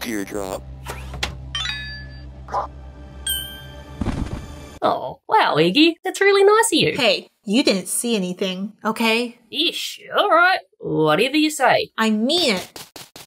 Teardrop. Oh, wow, Eggy. That's really nice of you. Hey, you didn't see anything, okay? Ish, alright. Whatever you say. I mean it.